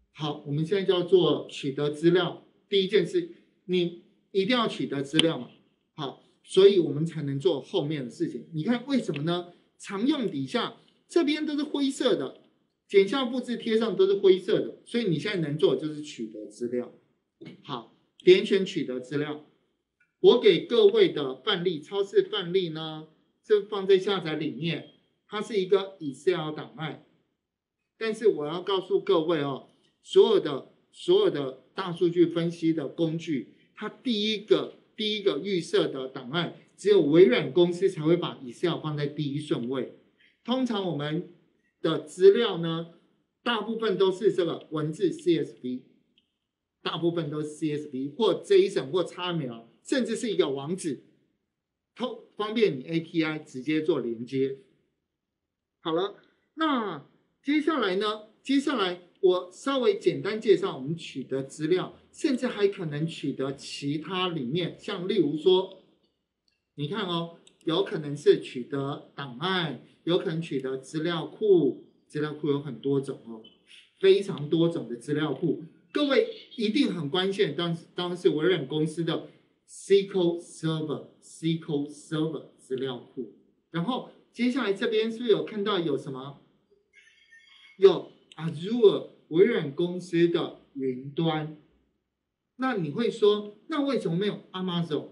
好，我们现在就要做取得资料。第一件事，你一定要取得资料嘛。好，所以我们才能做后面的事情。你看为什么呢？常用底下这边都是灰色的，剪下复制贴上都是灰色的，所以你现在能做的就是取得资料。好，点选取得资料。我给各位的范例，超市范例呢，是放在下载里面，它是一个 Excel 档案。但是我要告诉各位哦，所有的大数据分析的工具，它第一个预设的档案，只有微软公司才会把 Excel 放在第一顺位。通常我们的资料呢，大部分都是这个文字 CSV， 大部分都是 CSV 或 JSON 或 XML， 甚至是一个网址，方便你 API 直接做连接。好了，那接下来呢？接下来我稍微简单介绍我们取得资料，甚至还可能取得其他里面，像例如说，你看哦，有可能是取得档案，有可能取得资料库，资料库有很多种哦，非常多种的资料库。各位一定很关心，当然是微软公司的 SQL Server 资料库。然后接下来这边是不是有看到有什么？有 Azure 微软公司的云端。那你会说，那为什么没有 Amazon？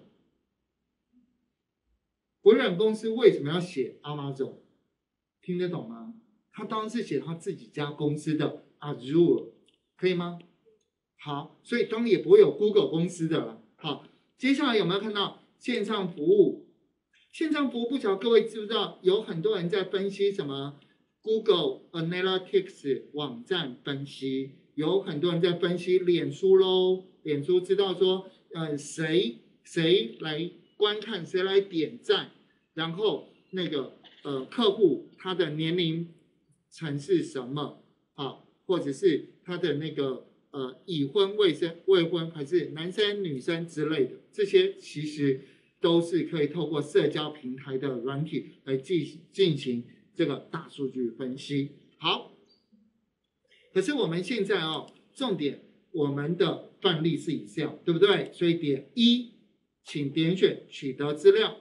微软公司为什么要写 Amazon？ 听得懂吗？他当然是写他自己家公司的 Azure， 可以吗？好，所以当然也不会有 Google 公司的了。好，接下来有没有看到线上服务？线上服务不晓得各位知不知道，有很多人在分析什么 Google Analytics 网站分析，有很多人在分析脸书咯，脸书知道说，谁来观看，谁来点赞，然后那个客户他的年龄层是什么啊，或者是他的那个已婚未婚还是男生女生之类的，这些其实都是可以透过社交平台的软体来进行这个大数据分析。好，可是我们现在重点我们的范例是Excel，对不对？所以点一，请点选取得资料，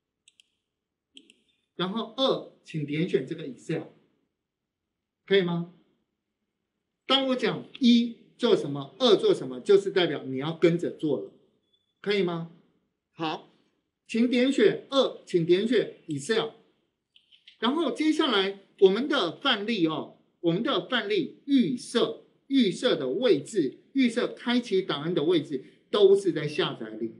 然后二，请点选这个Excel，可以吗？当我讲一做什么，二做什么，就是代表你要跟着做了，可以吗？好，请点选二，请点选 Excel， 然后接下来我们的范例我们的范例预设的位置，预设开启档案的位置都是在下载里，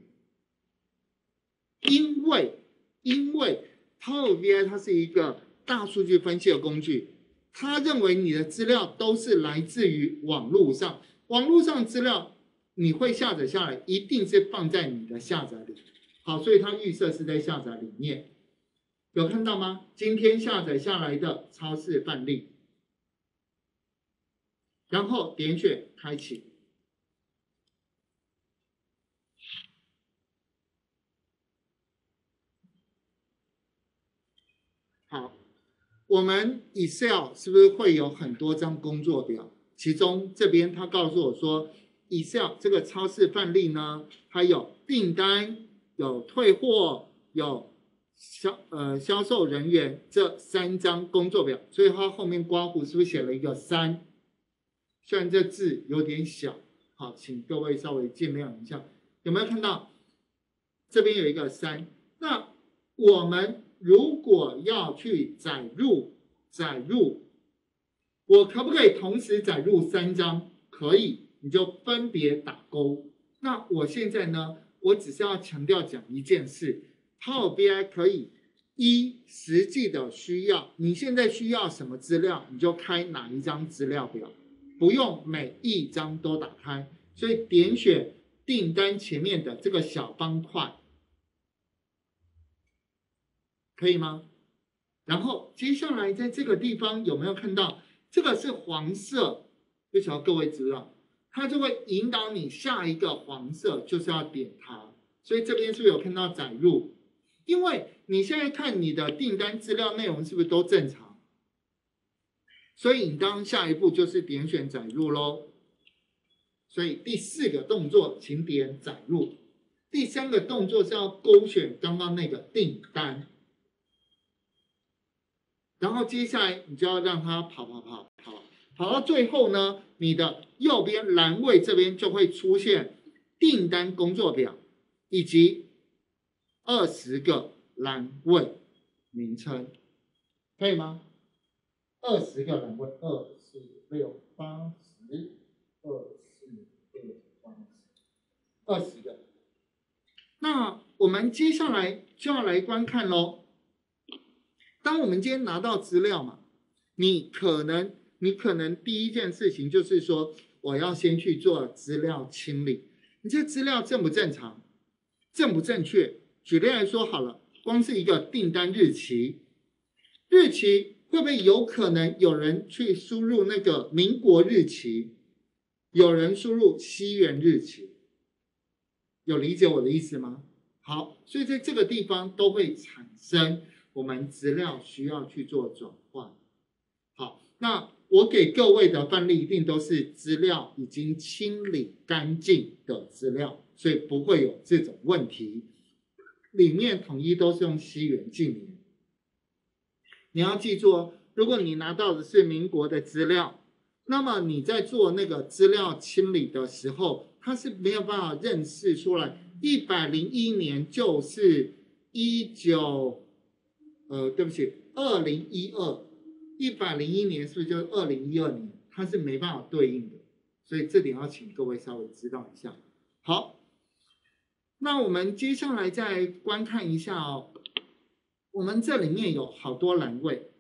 因为 Power BI 它是一个大数据分析的工具，他认为你的资料都是来自于网络上，网络上资料你会下载下来，一定是放在你的下载里。好，所以它预设是在下载里面，有看到吗？今天下载下来的超市范例，然后点选开启。好，我们 Excel 是不是会有很多张工作表？其中这边他告诉我说 ，Excel 这个超市范例呢，它有订单、有退货、有销售人员这3张工作表，所以它后面括弧是不是写了一个3？虽然这字有点小，好，请各位稍微见谅一下。有没有看到这边有一个3？那我们如果要去载入，我可不可以同时载入3张？可以，你就分别打勾。那我现在呢，我只是要强调讲一件事 ，Power BI 可以实际的需要，你现在需要什么资料，你就开哪一张资料表，不用每一张都打开。所以点选订单前面的这个小方块，可以吗？然后接下来在这个地方有没有看到这个是黄色？不晓得各位知道，它就会引导你下一个黄色，就是要点它。所以这边是不是有看到载入？因为你现在看你的订单资料内容是不是都正常？所以你当下一步就是点选载入咯。 所以第4个动作，请点载入。第3个动作是要勾选刚刚那个订单，然后接下来你就要让它跑到最后呢，你的右边栏位这边就会出现订单工作表以及20个栏位名称，可以吗？20个栏位，2、4、6、8、10，2、4、6、8、10，20个。那我们接下来就要来观看咯。当我们今天拿到资料嘛，你可能第一件事情就是说，我要先去做资料清理。你这资料正不正常，正不正确？举例来说好了，光是一个订单日期会不会有可能有人去输入那个民国日期，有人输入西元日期？有理解我的意思吗？好，所以在这个地方都会产生我们资料需要去做转换。好，那我给各位的范例一定都是资料已经清理干净的资料，所以不会有这种问题。里面统一都是用西元纪年。你要记住哦，如果你拿到的是民国的资料，那么你在做那个资料清理的时候，它是没有办法认识出来101年就是2012，101年是不是就是2012年？它是没办法对应的，所以这点要请各位稍微知道一下。好，那我们接下来再观看一下哦，我们这里面有好多栏位，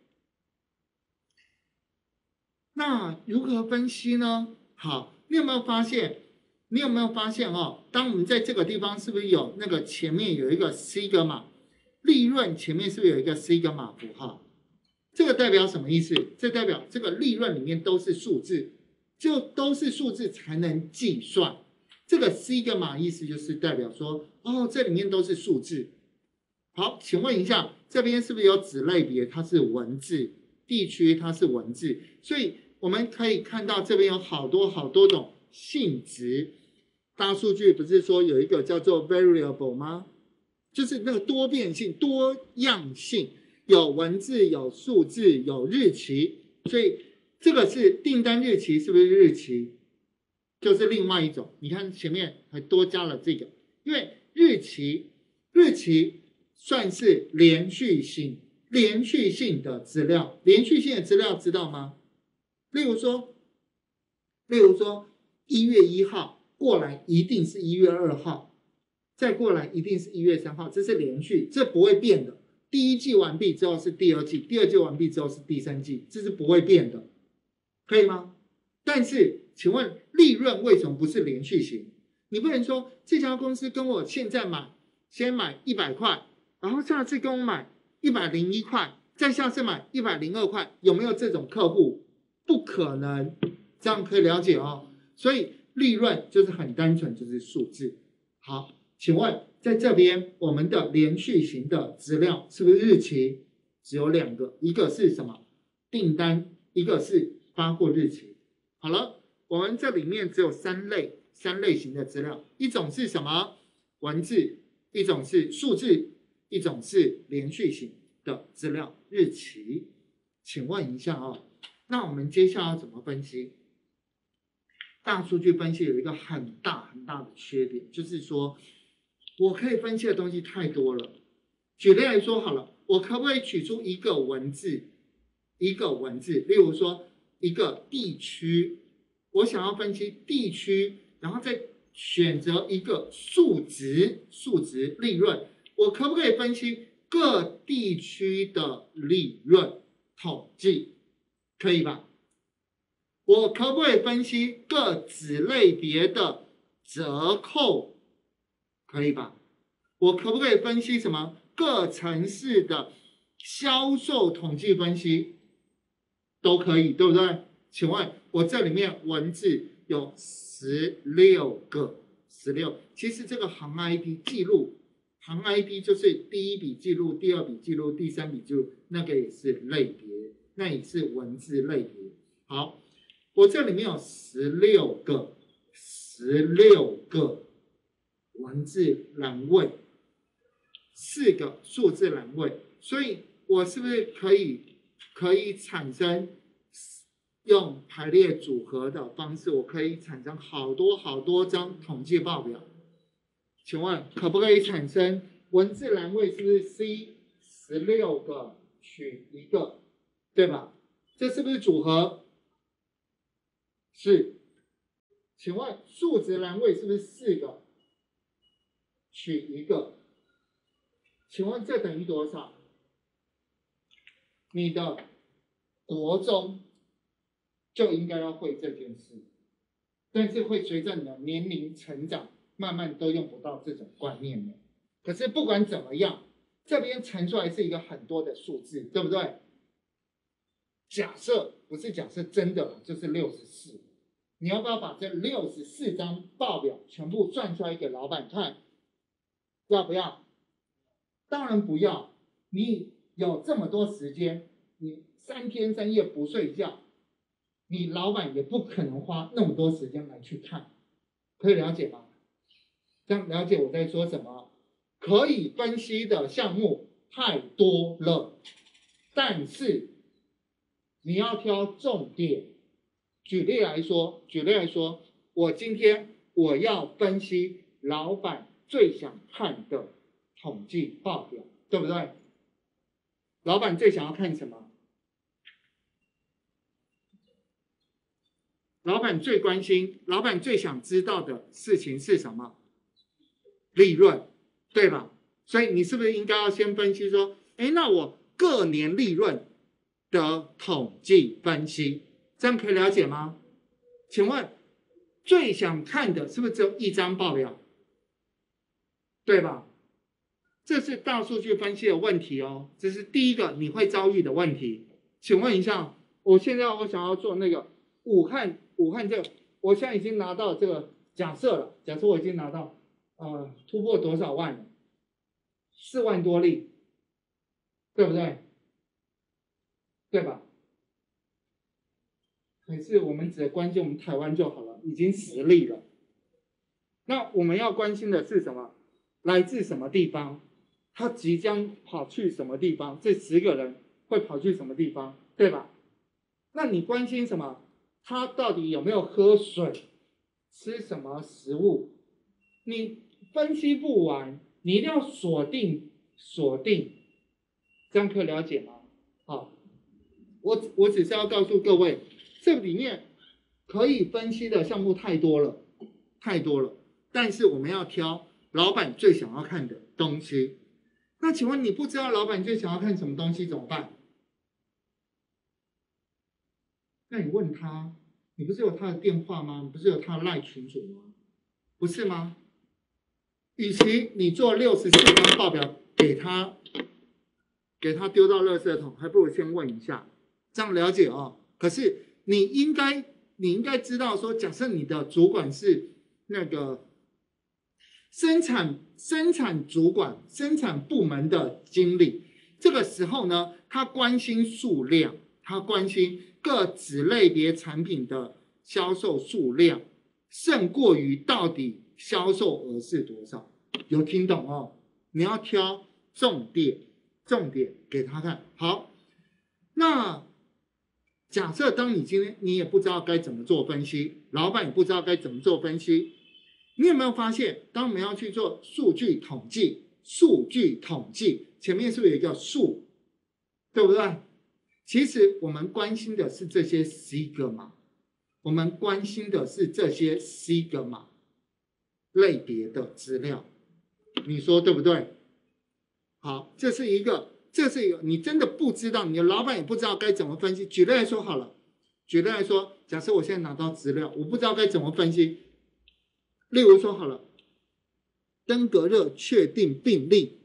那如何分析呢？好，你有没有发现哦？当我们在这个地方是不是有那个前面有一个 sigma 利润前面是不是有一个 sigma 符号？这个代表什么意思？这代表这个利润里面都是数字，就都是数字才能计算。这个 sigma 意思就是代表说，哦，这里面都是数字。好，请问一下，这边是不是有子类别？它是文字，地区它是文字，所以我们可以看到这边有好多种性质。大数据不是说有一个叫做 variable 吗？就是那个多变性、多样性，有文字、有数字、有日期，所以这个是订单日期，是不是日期？就是另外一种。你看前面还多加了这个，因为日期算是连续性的资料，连续性的资料知道吗？例如说1月1号过来一定是1月2号，再过来一定是1月3号，这是连续，这不会变的。第一季完毕之后是第二季，第二季完毕之后是第三季，这是不会变的，可以吗？但是请问利润为什么不是连续型？你不能说这家公司跟我现在先买100块，然后下次跟我买101块，再下次买102块，有没有这种客户？不可能，这样可以了解哦。所以利润就是很单纯，就是数字。好，请问在这边我们的连续型的资料是不是日期？只有2个，一个是什么？订单，一个是发货日期。好了，我们这里面只有三类型的资料，一种是什么？文字，一种是数字，一种是连续型的资料，日期。请问一下哦，那我们接下来要怎么分析？大数据分析有一个很大的缺点，就是说我可以分析的东西太多了。举例来说好了，我可不可以取出一个文字，例如说一个地区，我想要分析地区，然后再选择一个数值利润，我可不可以分析各地区的利润统计？可以吧？我可不可以分析各子类别的折扣？可以吧？我可不可以分析什么各城市的销售统计分析？都可以，对不对？请问我这里面文字有16个，16。其实这个行 ID 记录，行 ID 就是第一笔记录、第二笔记录、第三笔记录，那个也是类别，那也是文字类别。好，我这里面有16 16个文字栏位，4个数字栏位，所以我是不是可以产生用排列组合的方式，我可以产生好多张统计报表？请问可不可以产生文字栏位？是不是 C16个取1个，对吧？这是不是组合？是。请问数值栏位是不是4个取1个？请问这等于多少？你的国中就应该要会这件事，但是会随着你的年龄成长，慢慢都用不到这种观念了。可是不管怎么样，这边乘出来是一个很多的数字，对不对？假设不是假设真的了，就是64。你要不要把这64张报表全部算出来给老板看？要不要？当然不要。你有这么多时间，你3天3夜不睡觉，你老板也不可能花那么多时间来去看，可以了解吗？这样了解我在说什么？可以分析的项目太多了，但是你要挑重点。举例来说，我今天我要分析老板最想看的统计报表，对不对？老板最想要看什么？老板最关心、老板最想知道的事情是什么？利润，对吧？所以你是不是应该要先分析说，那我各年利润的统计分析，这样可以了解吗？请问最想看的是不是只有1张报表？对吧？这是大数据分析的问题哦，这是第一个你会遭遇的问题。请问一下，我想要做那个武汉这个，我现在已经拿到这个假设我已经拿到突破多少万了？4万多例，对不对？对吧？可是我们只关心我们台湾就好了，已经10例了。那我们要关心的是什么？来自什么地方？他即将跑去什么地方？这10个人会跑去什么地方？对吧？那你关心什么？他到底有没有喝水？吃什么食物？你分析不完，你一定要锁定，这样可以了解吗？好，我只是要告诉各位，这里面可以分析的项目太多了，但是我们要挑老板最想要看的东西。那请问你不知道老板最想要看什么东西怎么办？那你问他，你不是有他的电话吗？你不是有他的LINE群组吗？不是吗？与其你做64张报表给他丢到垃圾桶，还不如先问一下，这样了解哦。可是你应该知道说，假设你的主管是那个生产主管、生产部门的经理，这个时候呢，他关心数量，他关心各子类别产品的销售数量，胜过于到底销售额是多少。有听懂哦？你要挑重点给他看。好，那假设当你今天你也不知道该怎么做分析，老板也不知道该怎么做分析，你有没有发现，当我们要去做数据统计，前面是不是有一个数，对不对？其实我们关心的是这些 sigma， 我们关心的是这些 sigma 类别的资料，你说对不对？好，这是一个你真的不知道，你的老板也不知道该怎么分析。举例来说好了，假设我现在拿到资料，我不知道该怎么分析。例如说好了，登革热确诊病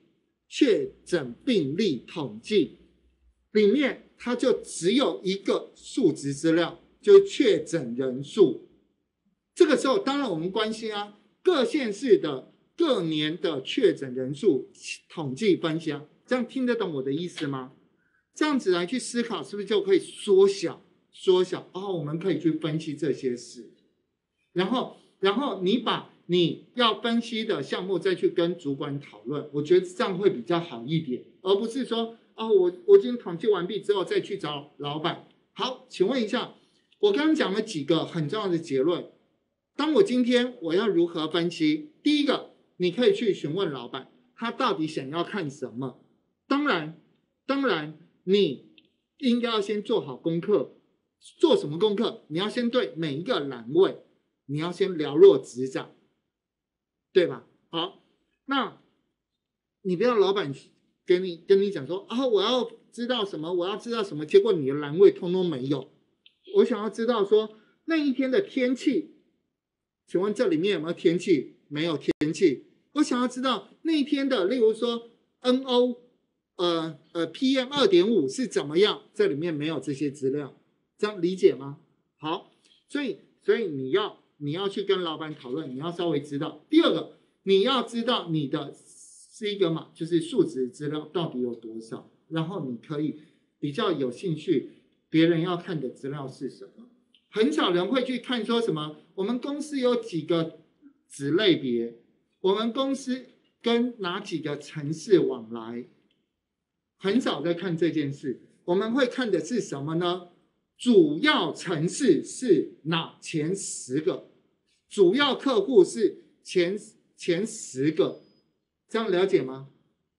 例统计里面，它就只有一个数值资料，就是确诊人数。这个时候，当然我们关心各县市的各年的确诊人数统计分析这样听得懂我的意思吗？这样子来去思考，是不是就可以缩小？我们可以去分析这些事，然然后你把你要分析的项目再去跟主管讨论，我觉得这样会比较好一点，而不是说我今天统计完毕之后再去找老板。好，请问一下，我刚刚讲了几个很重要的结论。当我今天我要如何分析？第一个，你可以去询问老板，他到底想要看什么。当然，你应该要先做好功课。做什么功课？你要先对每一个栏位，你要先了若指掌，对吧？好，那你不要老板跟你讲说我要知道什么，我要知道什么，结果你的栏位通通没有。我想要知道说那一天的天气，请问这里面有没有天气？没有天气。我想要知道那一天的，例如说 NO PM 2.5 是怎么样，这里面没有这些资料，这样理解吗？好，所以你要去跟老板讨论，你要稍微知道。第二个，你要知道你的sigma就是数值资料到底有多少，然后你可以比较有兴趣，别人要看的资料是什么。很少人会去看说什么，我们公司有几个子类别，我们公司跟哪几个城市往来，很少在看这件事。我们会看的是什么呢？主要城市是哪前10个，主要客户是前10个，这样了解吗？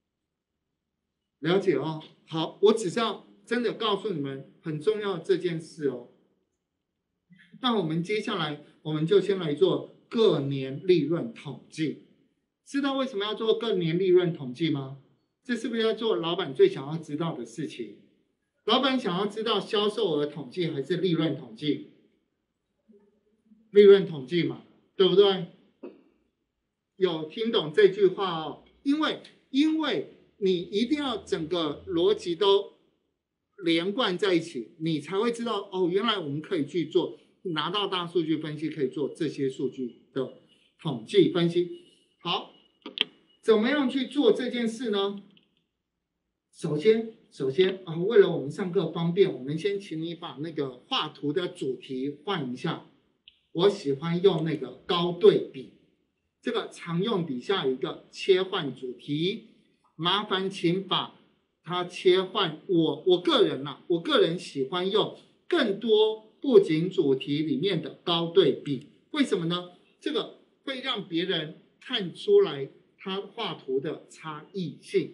了解哦。好，我只是要真的告诉你们很重要这件事哦。那我们接下来我们就先来做各年利润统计。知道为什么要做各年利润统计吗？这是不是要做老板最想要知道的事情？老板想要知道销售额统计还是利润统计？利润统计嘛，对不对？有听懂这句话哦？因为你一定要整个逻辑都连贯在一起，你才会知道原来我们可以去做，拿到大数据分析可以做这些数据的统计分析。好，怎么样去做这件事呢？首先为了我们上课方便，我们先请你把那个画图的主题换一下。我喜欢用那个高对比，这个常用底下有一个切换主题，麻烦请把它切换。我个人喜欢用更多布景主题里面的高对比，为什么呢？这个会让别人看出来他画图的差异性。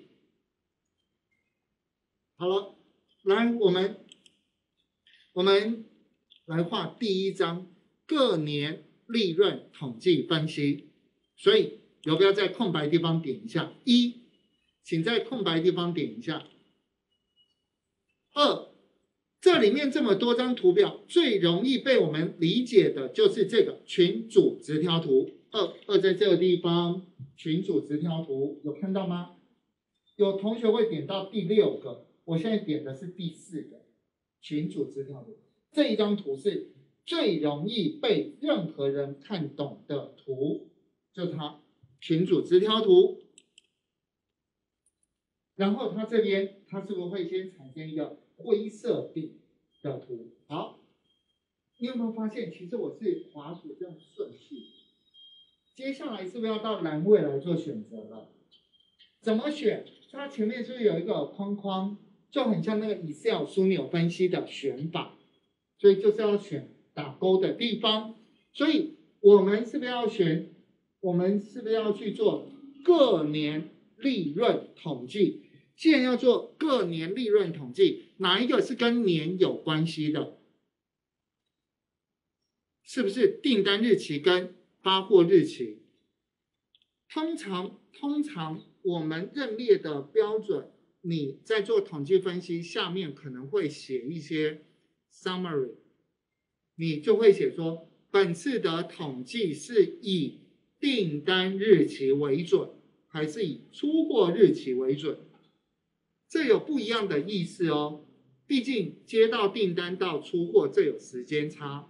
好了，来我们来画第1章各年利润统计分析。所以有没有在空白地方点一下？1，请在空白地方点一下。2，这里面这么多张图表，最容易被我们理解的就是这个群组直条图。2在这个地方，群组直条图有看到吗？有同学会点到第6个，我现在点的是第4个群组直条图。这一张图是最容易被任何人看懂的图，就是它群组直条图。然后它这边它是不是会先产生一个灰色底的图？好，你有没有发现，其实我是滑鼠这样顺序。接下来是不是要到栏位来做选择了？怎么选？它前面是不是有一个框框，就很像那个 Excel 枢纽分析的选法，所以就是要选打勾的地方。所以我们是不是要选？我们是不是要去做各年利润统计？既然要做各年利润统计，哪一个是跟年有关系的？是不是订单日期跟发货日期？通常我们认列的标准，你在做统计分析，下面可能会写一些 summary， 你就会写说，本次的统计是以订单日期为准，还是以出货日期为准？这有不一样的意思哦，毕竟接到订单到出货，这有时间差，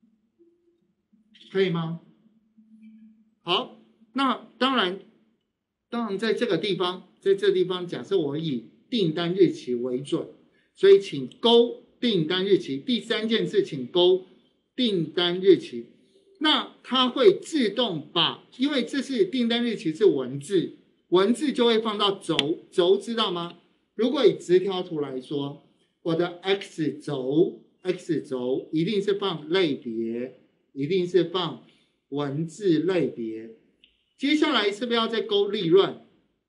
可以吗？好，那当然在这个地方，假设我以订单日期为准，所以请勾订单日期。第3件事，请勾订单日期。 那它会自动把，因为这是订单日期是文字，文字就会放到轴，知道吗？如果以直条图来说，我的 X 轴一定是放类别，一定是放文字类别。接下来是不是要再勾利润？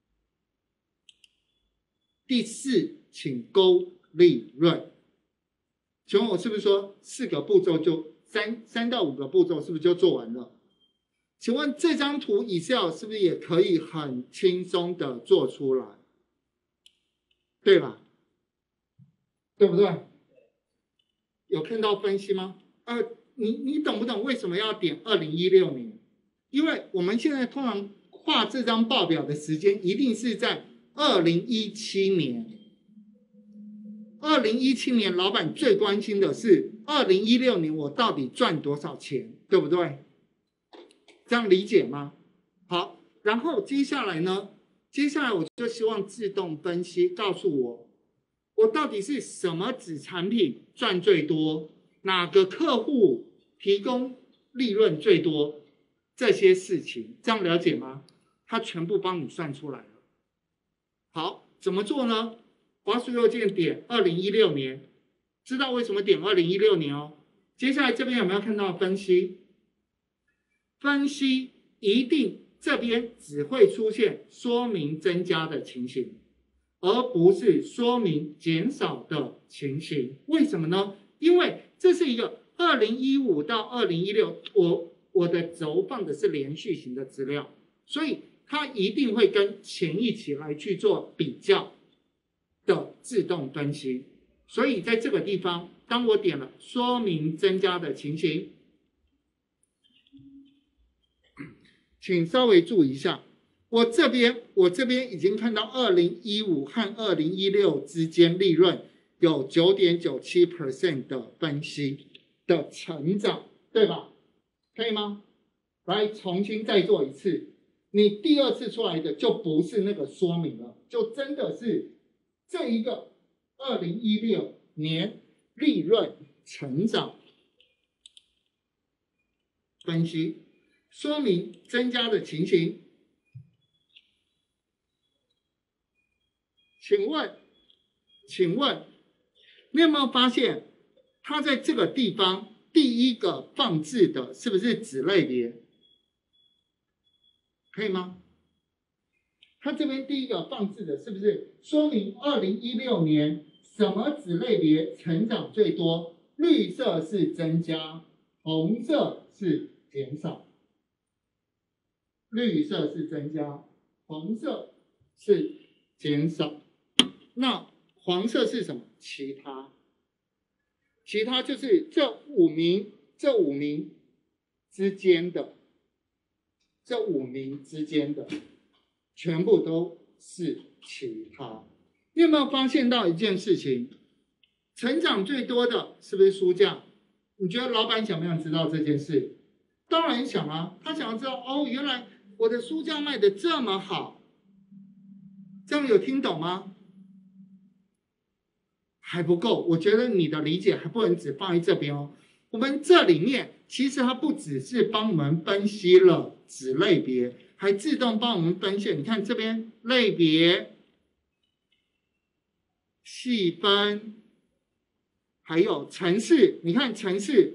第4，请勾利润。请问我是不是说4个步骤就3到5个步骤是不是就做完了？请问这张图 Excel 是不是也可以很轻松的做出来？对吧？对不对？有看到分析吗？你懂不懂为什么要点2016年？因为我们现在通常画这张报表的时间一定是在2017年。2017年老板最关心的是2016年我到底赚多少钱，对不对？这样理解吗？好，然后接下来呢？接下来我就希望自动分析告诉我到底是什么子产品赚最多，哪个客户提供利润最多，这些事情，这样了解吗？它全部帮你算出来了。好，怎么做呢？滑鼠右键点2016年，知道为什么点2016年哦？接下来这边有没有看到分析？分析一定这边只会出现说明增加的情形，而不是说明减少的情形。为什么呢？因为这是一个2015到2016，我的轴放的是连续型的资料，所以它一定会跟前一期来去做比较的自动分析。所以在这个地方，当我点了说明增加的情形，请稍微注意一下，我这边已经看到2015和2016之间利润有 9.97% 的分析的成长，对吧？可以吗？来，重新再做一次，你第2次出来的就不是那个说明了，就真的是这一个2016年利润成长分析。说明增加的情形，请问，你有没有发现，它在这个地方第一个放置的是不是子类别？可以吗？它这边第一个放置的是不是说明2016年什么子类别成长最多？绿色是增加，红色是减少。绿色是增加，红色是减少。那黄色是什么？其他。其他就是这五名之间的，全部都是其他。你有没有发现到一件事情？成长最多的是不是书价？你觉得老板想不想知道这件事？当然想啊，他想要知道哦，原来我的书架卖的这么好，这样有听懂吗？还不够，我觉得你的理解还不能只放在这边哦。我们这里面其实它不只是帮我们分析了子类别，还自动帮我们分析。你看这边类别、细分，还有城市。你看城市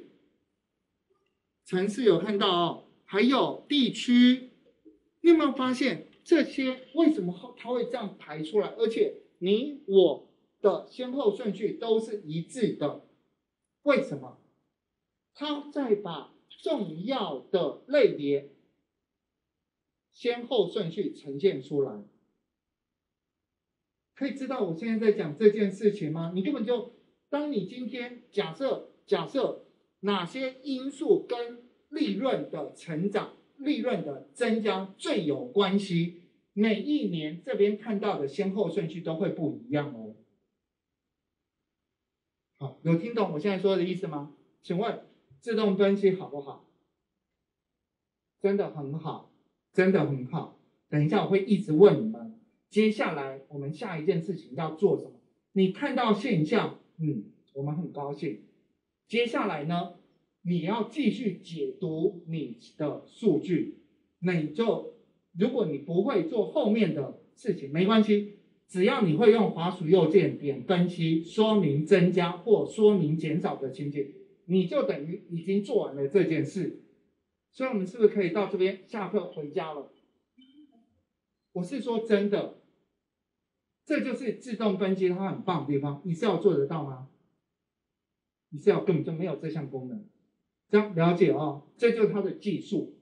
有看到哦，还有地区。你有没有发现这些为什么它会这样排出来？而且你我的先后顺序都是一致的，为什么？它在把重要的类别先后顺序呈现出来。可以知道我现在在讲这件事情吗？你根本就，当你今天假设哪些因素跟利润的成长、利润的增加最有关系，每一年这边看到的先后顺序都会不一样哦。好，有听懂我现在说的意思吗？请问自动分析好不好？真的很好，真的很好。等一下我会一直问你们，接下来我们下一件事情要做什么？你看到现象，我们很高兴。接下来呢， 你要继续解读你的数据，如果你不会做后面的事情，没关系，只要你会用滑鼠右键点分析，说明增加或说明减少的情景，你就等于已经做完了这件事。所以我们是不是可以到这边下课回家了？我是说真的，这就是自动分析它很棒的地方。Excel 做得到吗？Excel 根本就没有这项功能。这样了解哦，这就是它的技术，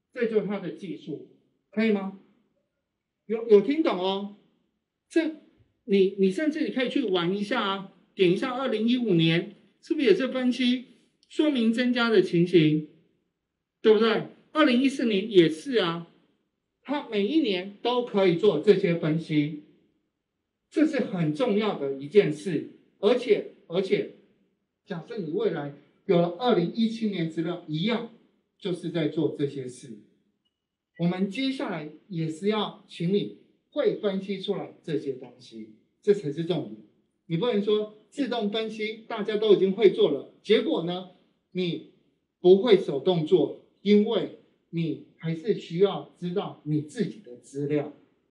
可以吗？有听懂哦？你甚至可以去玩一下啊，点一下2015年，是不是也是分析说明增加的情形，对不对？2014年也是啊，它每一年都可以做这些分析，这是很重要的一件事。而且，假设你未来有了2017年资料，一样就是在做这些事。我们接下来也是要请你会分析出来这些东西，这才是重点。你不能说自动分析大家都已经会做了，结果呢，你不会手动做，因为你还是需要知道你自己的资料。